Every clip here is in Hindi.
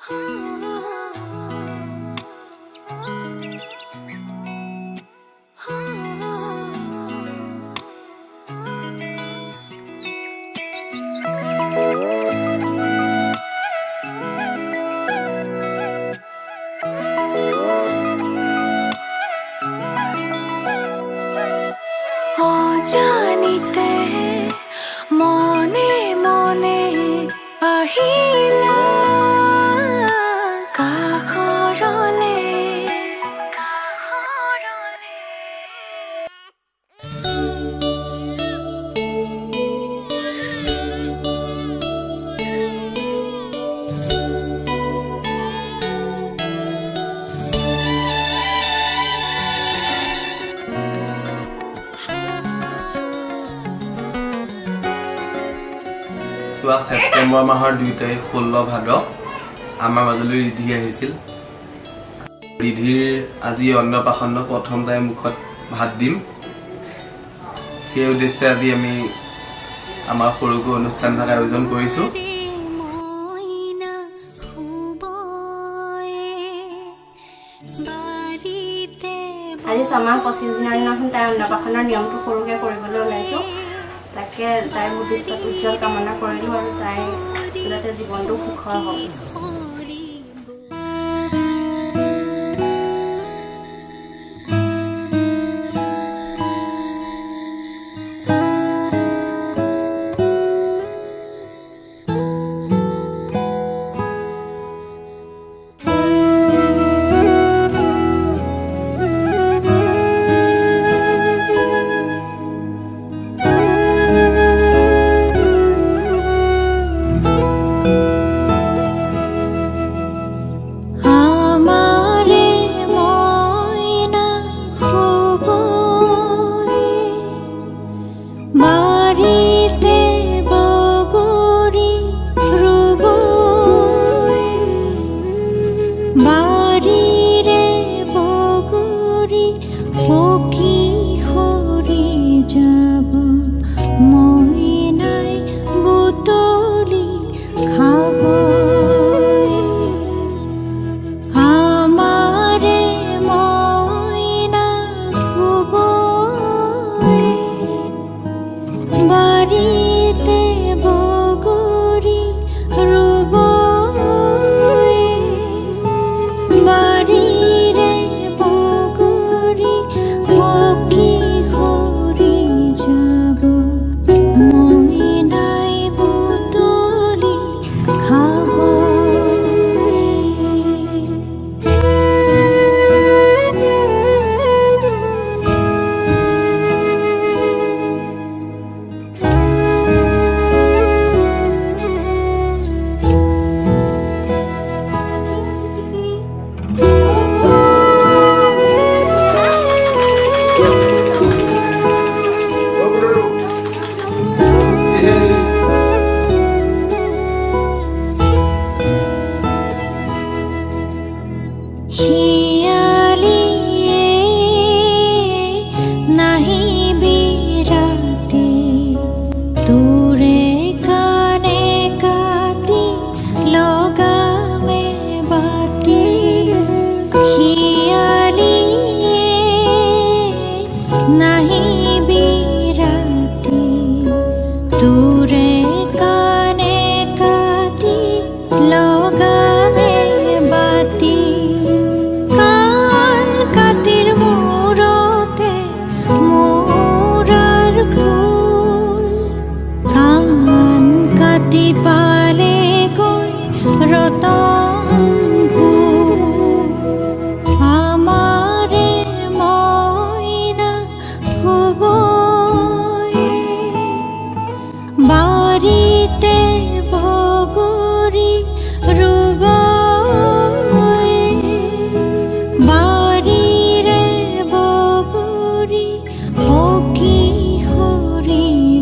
জানিতে মনে মনে আহিলা কাষৰলে सेप्टेम्बर माहर 2 तारिख 16 भाद आमार মাজলৈ ৰিধি আহিছিল ৰিধিৰ আজি অন্নপ্ৰাশন প্ৰথম তাই মুখত ভাত দিম সেই উদ্দেশ্যে আজি আমি আমাৰ সৰুকৈ অনুষ্ঠান এটা আয়োজন কৰিছো আজি সমাজ 25 দিনৰ দিনাখন তাই অন্নপ্ৰাশনৰ নিয়মটো সৰুকৈ কৰিবলৈ ওলাইছো তাকে তাইৰ ভৱিষ্যত উজ্জ্বল কামনা কৰিলো আৰু তাই যাতে জীৱনটো সুখৰ হওক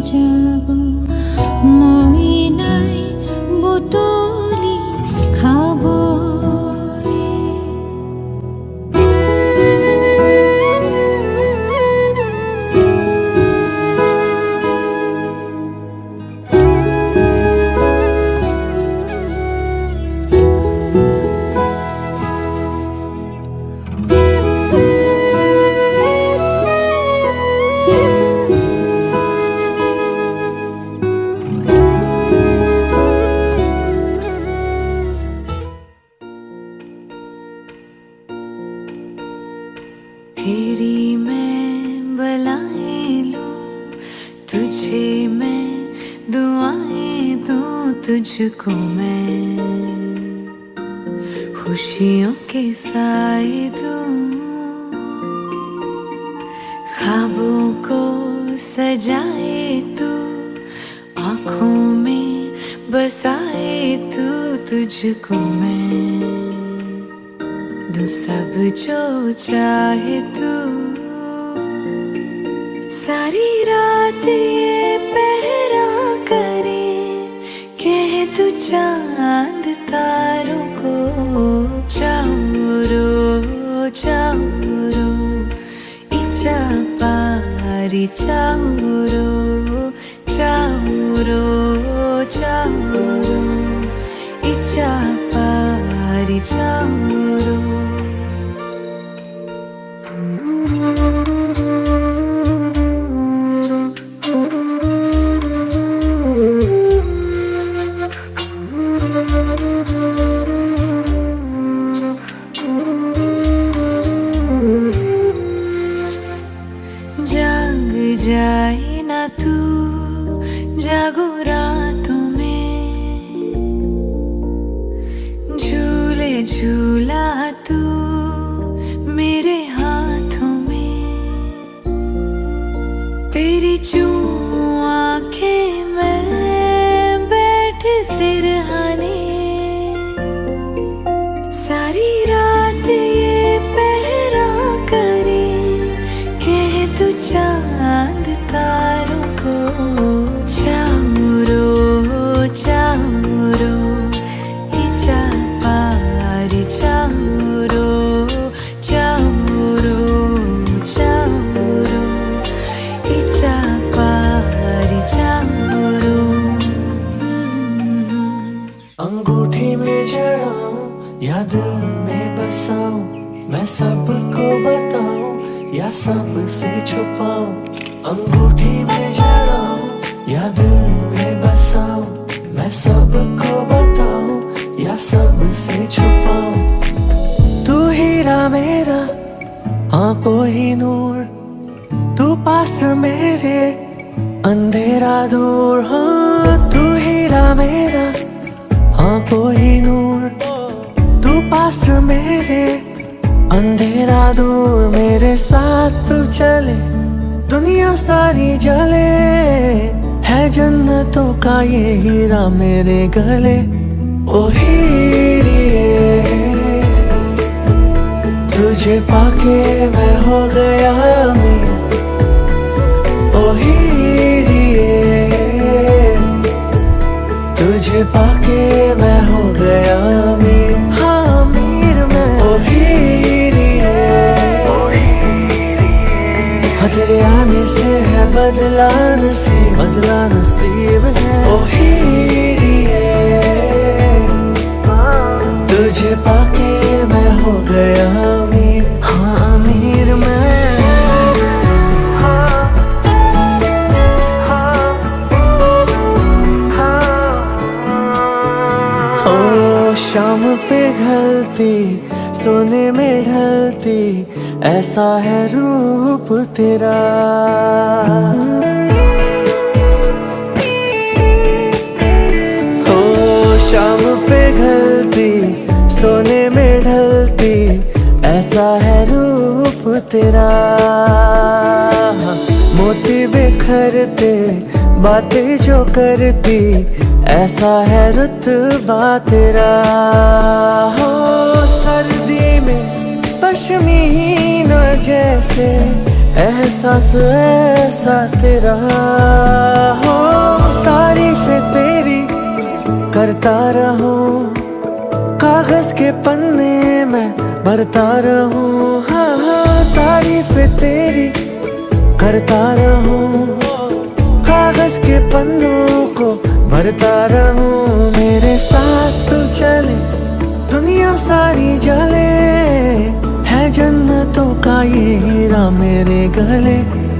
How तेरी मैं बलाएं लूं, तुझे मैं दुआएं दूं, तुझको मैं खुशियों के साए दूं, ख्वाबों को सजाए तू, आँखों में बसाए तू, तुझको मैं दूं सब जो चाहे तू। सारी रात ये पहरा करे, कह तू चांद तारों को, चारो चारो इचा पारी, चारो चारो चारो इचा पारी, चारो। जाग जाए ना तू, जागो रातों में, झूले झूला तू मेरे हाथों में, तेरी चूम आंखें में बैठ सिरहाने, सारी रात ये पहरा करे, कह तू चांद तारों को, चारो चारो इचा पारी, चारो चारो चारो इचा पारी, चारो। अंगूठी में जड़ाऊं या दिल में बसाऊं, मैं सबको बताऊं या सबसे छुपाऊं, अंगूठी में जड़ाऊं या दिल में बसाऊं, मैं सबको बताऊं या सबसे छुपाऊं। तू हीरा मेरा आंखों ही नूर, तू पास मेरे अंधेरा दूर, हाँ तू हीरा मेरा आंखों ही नूर, तू पास मेरे अंधेरा दूर, मेरे साथ तू चले दुनिया सारी जले, है जन्नतों का ये हीरा मेरे गले। ओ हीरिए तुझे पाके मैं हो गया अमीर, ओ हीरिए तुझे पाके मैं हो गया अमीर, हाँ अमीर मैं। ओ हीरिए तेरे आने से है बदला नसीब है, ओ हीरिए तुझे पाके मैं हो गया अमीर, हाँ अमीर मैं। ओ शाम पे घलती सोने में ढलती, ऐसा है रूप तेरा, ओ शाम पे घलती सोने में ढलती, ऐसा है रूप तेरा, मोती बिखरते बातें जो करती, ऐसा है रुतबा तेरा, हो सर्दी में पश्मीना जैसे एहसास ऐसा तेरा, हो तारीफें तेरी करता रहूं, कागज के पन्ने में भरता रहूं, हाँ हाँ तारीफें तेरी करता रहूं, कागज के पन्नों को भरता रहूं, मेरे साथ तू चले दुनिया तेरा मेरे गले